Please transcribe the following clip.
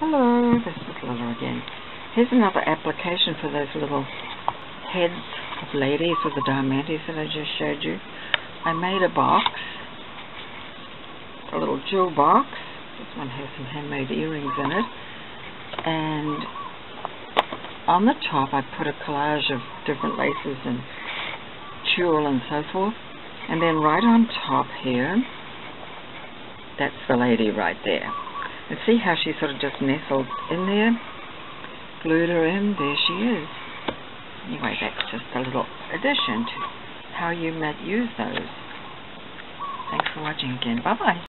Hello, this is Lila again. Here's another application for those little heads of ladies with the diamantes that I just showed you. I made a box, a little jewel box. This one has some handmade earrings in it. And on the top I put a collage of different laces and tulle and so forth. And then right on top here, that's the lady right there. And see how she sort of just nestled in there? Glued her in, there she is. Anyway, that's just a little addition to how you might use those. Thanks for watching again. Bye-bye.